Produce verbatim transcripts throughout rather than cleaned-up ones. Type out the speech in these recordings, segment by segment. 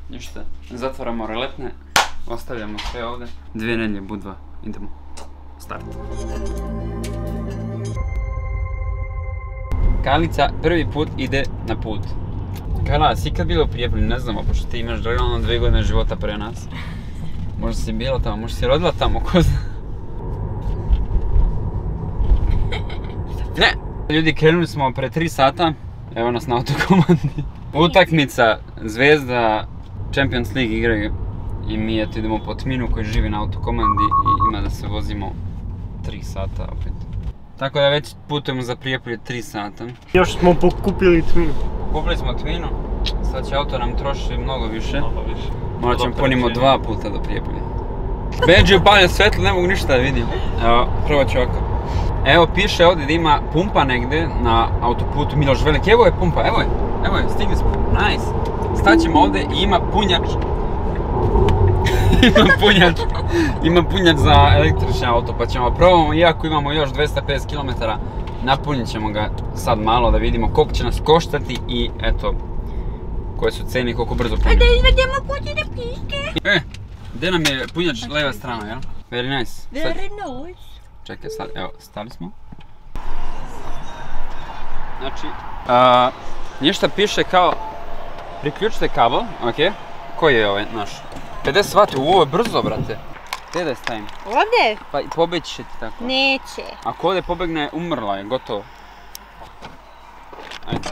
Ništa, zatvaramo reletne, ostavljamo sve ovdje. Dvije nedjelje, Budva, idemo. Start. Kalica prvi put ide na put. Kala, si ikad bila u Prijepolju? Ne znamo, pošto ti imaš realno dvije godine života pre nas. Možda si bila tamo, možda si rodila tamo, ko zna. Ne! Ljudi, krenuli smo pre tri sata, evo nas na autokomandi. Utakmica Zvezda Champions League igraju i mi eto idemo po Tminu koji živi na autokomandi i ima da se vozimo tri sata opet. Tako da već putujemo za Prijepolje tri sata. Još smo pokupili Tminu. Kupili smo Tminu, sad će auto nam troši mnogo više. Mnogo više. Morat ćemo punimo dva puta do Prijepolja. Benji upalja svetlo, ne mogu ništa da vidim. Evo, probat ću ovako. Evo piše ovdje da ima pumpa negdje na autoputu Miloš Veliki. Evo je pumpa, evo je, evo je, stigli smo, nice. Staćemo ovdje i ima punjač. Ima punjač, ima punjač za električni auto, pa ćemo probamo, iako imamo još dvesta pedeset kilometara, napunit ćemo ga sad malo da vidimo koliko će nas koštati i eto, koje su cene i koliko brzo punjamo. Da izvedemo punjene piške. E, gdje nam je punjač leva strana, jel? Very nice. Very nice. Čekaj sad, evo, stali smo. Znači, a, ništa piše kao, priključite kabel, ok? Koji je ovaj naš? pedeset vati, ovo je brzo, brate. Gdje da je stavim? Ovdje? Pa pobeći će ti tako. Neće. Ako ovdje pobegne, umrla je, gotovo. Ajde.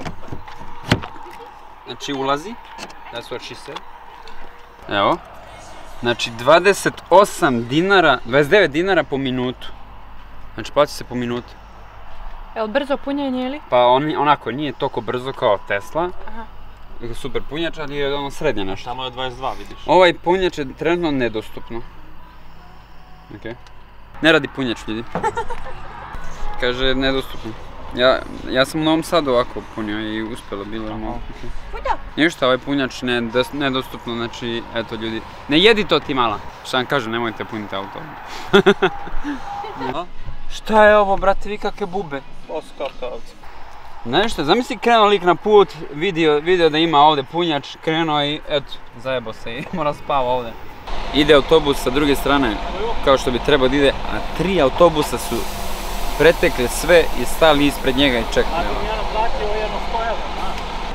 Znači ulazi, that's what she said. Evo. Znači dvadeset osam dinara, dvadeset devet dinara po minutu. Znači plaća se po minutu. Jel brzo punjenje ili? Pa on, onako, nije toliko brzo kao Tesla. Aha. Super punjač, ali je ono srednje nešto. Tamo je dvadeset dva, vidiš. Ovaj punjač je trenutno nedostupno. Okej. Ne radi punjač, ljudi. Kaže nedostupno. Ja, ja sam u Novom Sadu ovako punio i uspjelo, bilo je malo. Ništa, ovaj punjač ne, nedostupno, znači, eto ljudi. Ne jedi to ti mala. Šta vam kažem, nemojte puniti auto. Šta je ovo, brate, vi kakve bube? Oskakavci. Znaš šta, zamisli krenuo lik na put, vidio, vidio da ima ovdje punjač, krenuo i eto, zajebo se i mora spava ovdje. Ide autobus sa druge strane, kao što bi trebao da ide, a tri autobusa su pretekli sve i stali ispred njega i čekali. Ali mi je naplatio jedno sto evra, da?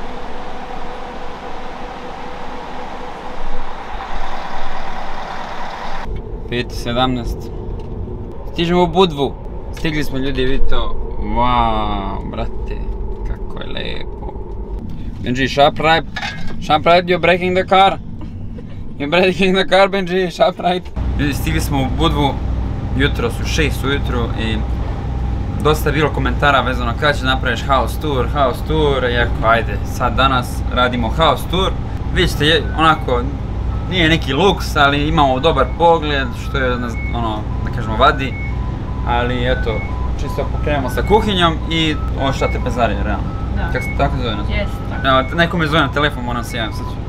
pet sedamnaest. Stižemo u Budvu. Stigli smo, ljudi, vidite to. Wow, brate, kako je lepo. Benji, sharp right. Sharp right, you're breaking the car. You're breaking the car, Benji, sharp right. Ljudi, stigli smo u Budvu. Jutro su šest ujutru i dosta je bilo komentara vezano kada će napraviš house tour, house tour. I ako, ajde, sad danas radimo house tour. Vidite, onako, nije neki luks, ali imamo dobar pogled, što je, ono, da kažemo, vadi. Ali, eto, čisto pokrenemo sa kuhinjom i ovo šta te pezari, realno. Da. Kako se tako zove nas? Jest, tako. Evo, neko me zove na telefon, moram se javiti sad ću.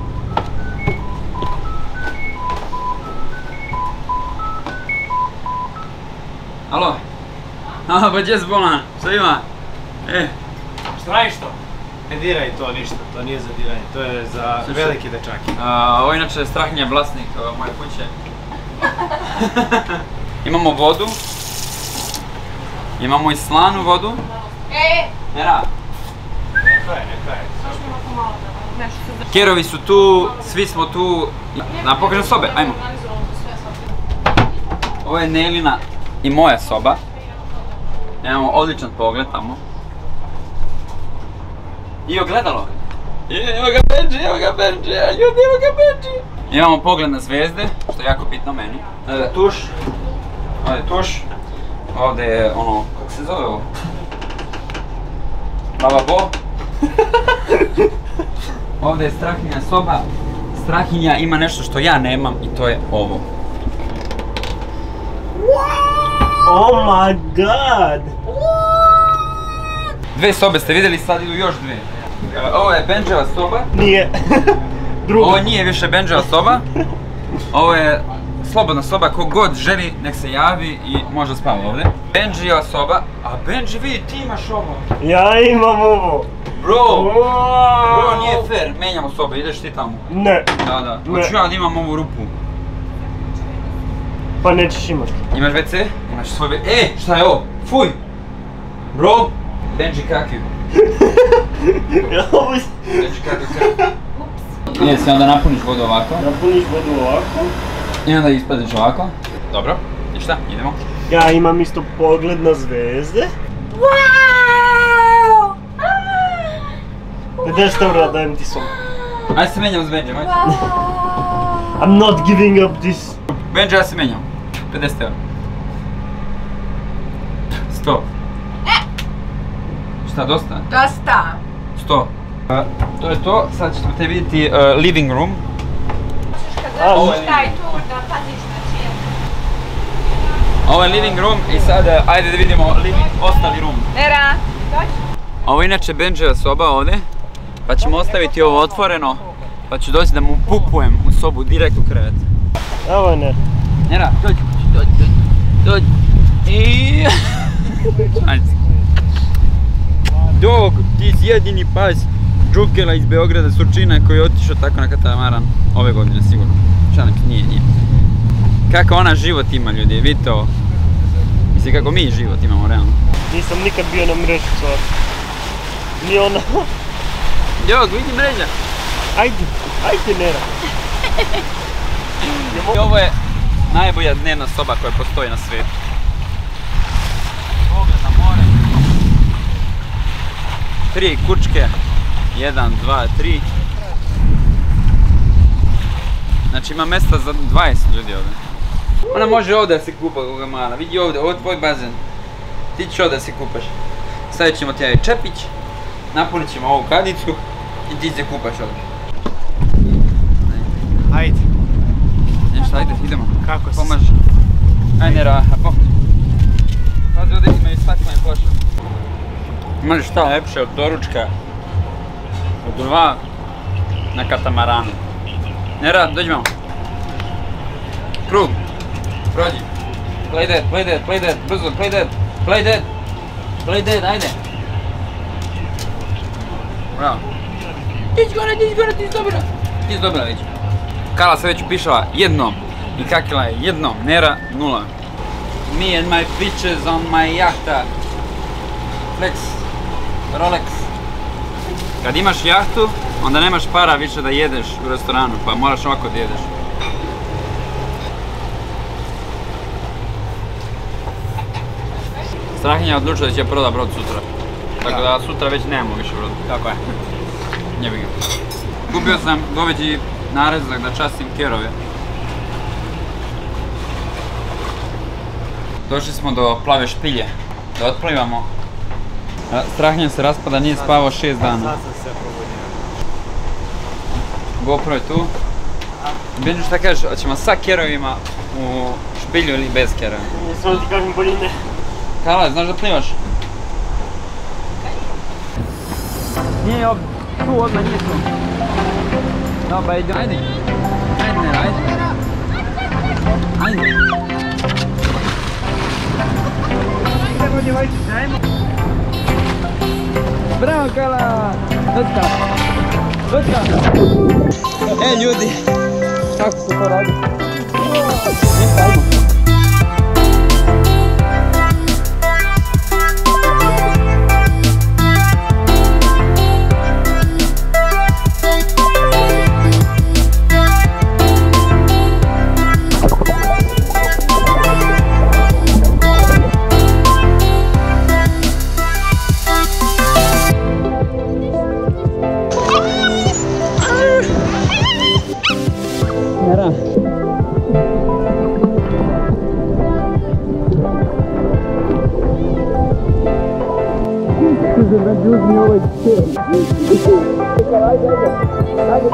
Alo? Aha, pa gdje si bolan? Šta ima? E. Šta radiš to? Ne diraj to ništa, to nije za diranje, to je za veliki dečaki. Ovo je inače Strahinja, vlasnik moje kuće. Imamo vodu. Imamo i slanu vodu. E! Nera. Neka je, neka je. Kerovi su tu, svi smo tu. Na pokažem sobe, ajmo. Ovo je Nelina i moja soba. Imamo odličan pogled tamo. I ogledalo. Evo ga Benji, evo ga Benji, ljudi, evo ga Benji. Imamo pogled na zvezde, što je jako bitno meni. Ovdje je tuš. Ovdje je tuš. Ovdje je ono, kako se zove ovo? Lavabo. Ovdje je Strahinja soba. Strahinja ima nešto što ja nemam i to je ovo. Oh my god! Dve sobe ste vidjeli, sad idu još dve. Ovo je Benjeva soba. Nije. Druga. Ovo nije više Benjeva soba. Ovo je slobodna soba, ko god želi nek se javi i može spava ovdje. Benjijeva soba, a Benji vidi ti imaš ovo. Ja imam ovo. Bro! Bro, nije fair, menjamo sobe, ideš ti tamo. Ne. Da, da. Hoću ja da imam ovu rupu. Pa nećeš imat. Imaš ve ce? Imaš svoj ve ce? E, šta je ovo? Fuj! Bro! Benji kakiju. Benji kakiju. Jesi, onda napuniš vodu ovako. Napuniš vodu ovako. I onda ispadiš ovako. Dobro. I šta? Idemo. Ja imam isto pogled na zvezde. Wow! pedeset eura dajem ti sobu. Ajde se menjamo s Benjom, ajde. I'm not giving up this. Benji, ja se menjam. pedeset eura. sto. Šta, dosta? Dosta. sto. To je to, sad ćete te vidjeti living room. Kad dođeš taj tur da paziš na čijem. Ovo je living room i sad ajde da vidimo living, ostali room. Nera, dođi. Ovo je inače Benjeva soba ovdje, pa ćemo ostaviti ovo otvoreno, pa ću doći da mu pupujem u sobu direkt u krevet. Evo ne. Nera, dođi, dođi, dođi, dođi. I... Ajde. Dog, ti si jedini pas Džukela iz Beograda, Surčina, koji je otišao tako na katamaran ove godine sigurno. Čanak, nije, nije. Kako ona život ima, ljudi, vidite ovo. Mislim kako mi život imamo, realno. Nisam nikad bio na mrežu čovjek. Ni ona. Dog, vidi mreža. Ajde, ajde Nera. I ovo je najbolja dnevna soba koja postoji na svijetu. Pogled na more. Tri kučke. Jedan, dva, tri. Znači ima mjesta za dvadeset ljudi ovdje. Ona može ovdje da se kupa koga mala. Vidi ovdje, ovo je tvoj bazen. Ti ćeš ovdje da se kupaš. Stavit ćemo ti ovaj čepić. Napunit ćemo ovu kadicu. I ti se kupaš ovdje. Ajde. Nešto, ajde, idemo. Kako si? Pomaži. Ajde, raha, pom. Pazi, ovdje imaju staklene ploče. Imaš šta lepše od doručka. Od dva na katamaranu. Nera, dođi malo. Krug. Prođi. Play dead, play dead, play dead, brzo, play dead, play dead. Play dead, ajde. Bravo. Ti si gore, ti si gore, ti si dobra. Ti si dobra već. Kala se već upišala jednom. I kakila je jednom. Nera, nula. Me and my bitches on my jahta. Flex. Rolex. Kad imaš jahtu, onda nemaš para više da jedeš u restoranu, pa moraš ovako da jedeš. Strahinja odlučila da će proda brod sutra. Tako da sutra već nemamo više broda. Tako je. Njebi ga. Kupio sam goveđi narezak da častim kerove. Došli smo do plave špilje. Da otplivamo. Strahinja se raspada, nije spavao šest dana. Sad sam se probudio. GoPro je tu. Benju, šta kažeš, hoćemo sa kerovima u špilju ili bez kerova? Nisam ti kažem bolje ne. Kala, znaš da plivaš? Nije ovdje, tu odmah nije tu. Dobar, ajde, ajde. Ajde, Nera, ajde. Ajde. Idemo djevojčice, ajmo. Bravo, Kala! Dođka! Dođka! E, ljudi! Kako se to radi? Ništa, ajmo! Nera. Uzmi ovaj cijel. Ajde, ajde.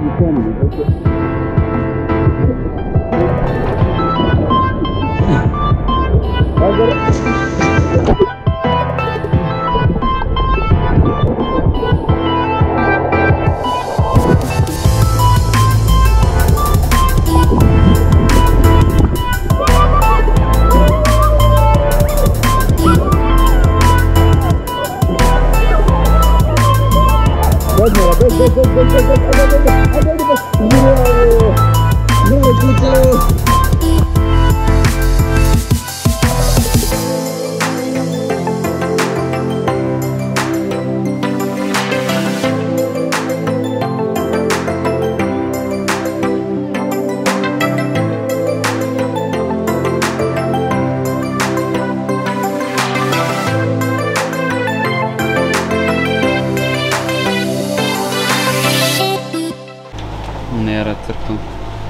Nera crknu.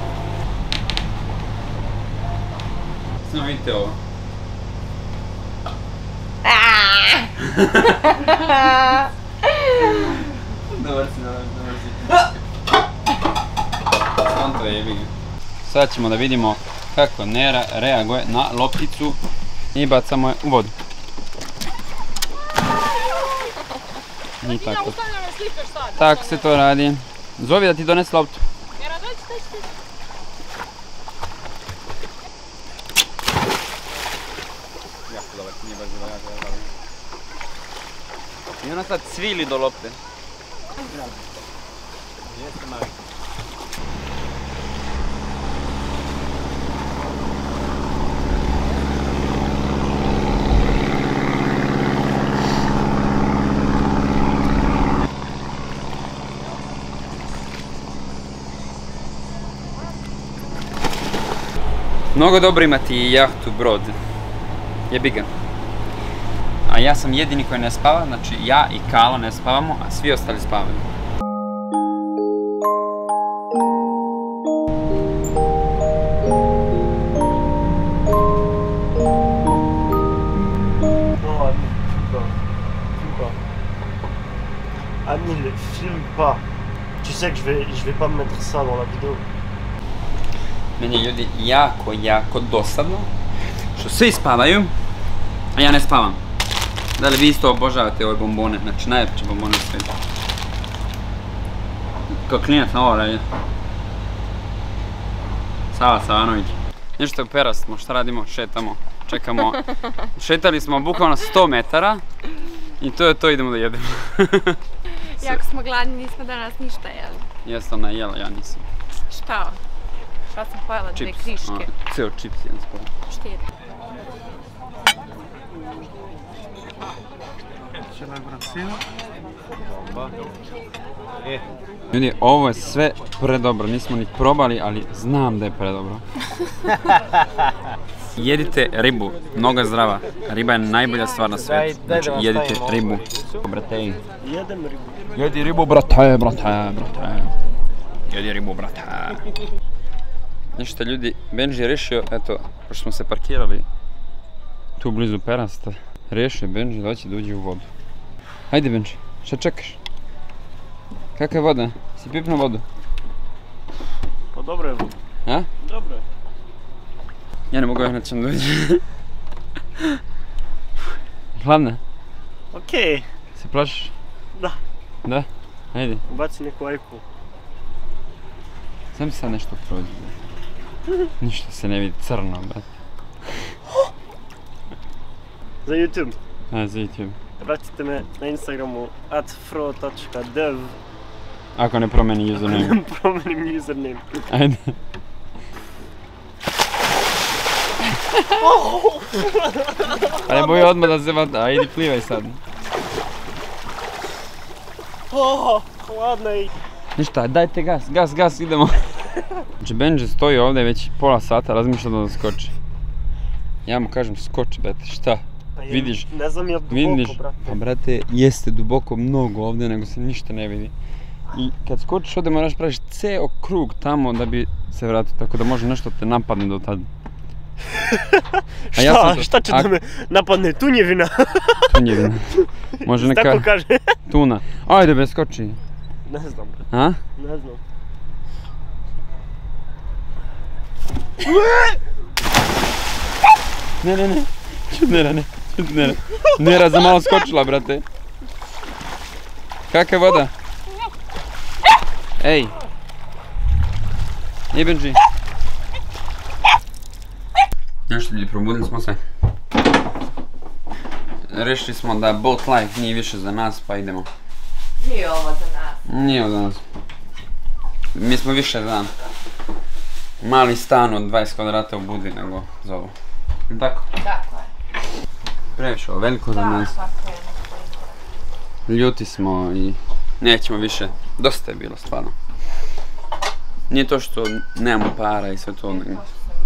Samo vidite ovo. Dobar si, dobar si, dobar si. Sam to jebi ga. Sad ćemo da vidimo kako Nera reaguje na lopticu i bacamo je u vodu. I tako. Tako se to radi. Zovi da ti donese loptu. Nera, dođi, dođi, dođi. Jako dobar, nije baš bilo jako dobar. I ona sad cvili do lopte. Jeste mali. Mnogo dobro imati jahtu, brod. Jebi ga. A ja sam jedini koji ne spava, znači ja i Kala ne spavamo, a svi ostali spavaju. Anil, filme pas. Tu sais que je vais, je vais pas me mettre ça dans la vidéo. Meni je ljudi jako, jako dosadno što svi spavaju, a ja ne spavam. Da li vi isto obožavate ove bombone, znači najljepše bombone u svijetu. Kao klinac na ovo radi. Sava Savanović. Nešto perastimo, šta radimo? Šetamo, čekamo. Šetali smo bukvalno sto metara i to je to, idemo da jedemo. Jako smo gladni, nismo danas ništa jeli. Jeste ona jela, ja nisam. Šta? Šta sam pojela? Dve kriške. Ceo čips jedan spojela. Šta je? E. Ljudi, ovo je sve predobro, nismo ni probali, ali znam da je predobro. Jedite ribu, mnogo je zdrava. Riba je najbolja stvar na svijetu. Znači, jedite ribu. Brate. Jedem ribu. Jedi ribu, brate, brate, brate. Jedi ribu, brate. Ništa ljudi, Benji je rešio, eto, pošto smo se parkirali tu blizu Perasta, rešio je Benji da će da uđe u vodu. Hajde Benji, šta čekaš? Kakva je voda? Si pipnuo vodu? Pa dobro je voda. A? Dobro je. Ja ne mogu ja nećem da uđe. Hladna? Okej. Se plašiš? Da. Da? Hajde. Baci neku ajku. Sam sad nešto prođe. Ništa se ne vidi, crno, brate. Za YouTube. A, za YouTube. Pratite me na Instagramu at fro tačka dev. Ako ne promeni username. Promenim username. Ajde. Ali boj odmah da se vata, ajde plivaj sad. Oh, hladno je. Ništa, dajte gas, gas, gas, idemo. Znači Benji stoji ovdje već pola sata, razmišlja da skoči. Ja mu kažem skoči, brate, šta? Pa je, Vidiš? Ne znam je li duboko, Vidiš? brate. Pa brate, jeste duboko mnogo ovdje, nego se ništa ne vidi. I kad skočiš ovdje moraš praviš ceo krug tamo da bi se vratio, tako da može nešto te napadne do tada. Šta? Ja to, šta će a, da me napadne? Tunjevina? Tunjevina. Može neka Tako kaže. tuna. Ajde be, skoči. Ne znam, brate. A? Ne znam. Ne, ne, ne. Čut Nera, ne. Čut Nera. Nera za malo skočila, brate. Kakva je voda? Ej. Ej, Benji. Nešto ljudi, probudili smo se. Rešili smo da boat life nije više za nas, pa idemo. Nije ovo za nas. Nije za nas. Mi smo više za mali stan od dvadeset kvadrata u Budvi nego za ovo. Tako? Tako je. Previše ovo, veliko za nas. Tako je. Ljuti smo i nećemo više. Dosta je bilo, stvarno. Nije to što nemamo para i sve to, nego.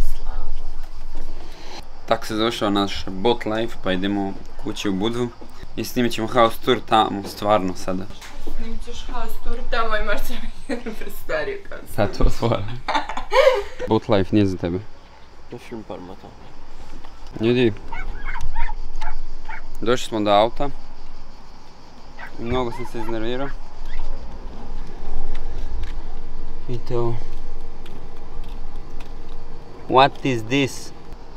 Tako se završava naš boat life, pa idemo kući u Budvu i snimit ćemo house tour tamo, stvarno sada. Snimit ćeš house tour tamo, imaš se jednu prostoriju kao sam. Pa to stvara. Boat life nije za tebe. Ne film parma to. Ljudi, došli smo do auta. Mnogo sam se iznervirao. Vidite ovo. What is this?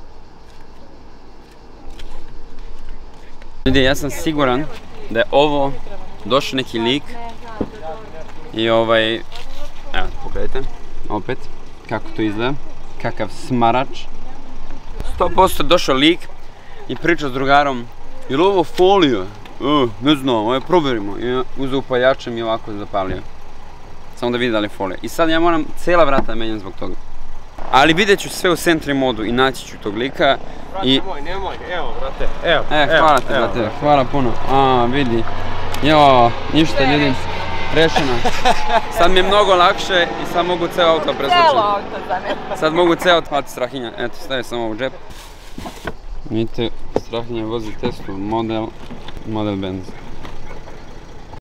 Ljudi, ja sam siguran da je ovo došao neki lik i ovaj, evo pogledajte, opet, kako to izgleda, kakav smarač. sto posto došao lik i pričao s drugarom, je li ovo folija? E, ne znam, ajde provjerimo. I uzeo upaljačem i ovako zapalio. Samo da vidi da li je folija. I sad ja moram cijela vrata menjam zbog toga. Ali vidjet ću sve u Sentry modu i naći ću tog lika. I... Nemoj, nemoj, evo brate, evo. E, hvala ti brate, hvala puno. A, vidi. Jo, ništa ljudi. Rešeno. Sad mi je mnogo lakše i sad mogu ceo auto presvući. Celo auto za ne. Sad mogu ceo auto hvatiti Strahinja. Eto, stavio sam ovo u džep. Vidite, Strahinja vozi Teslu, model, model Benz.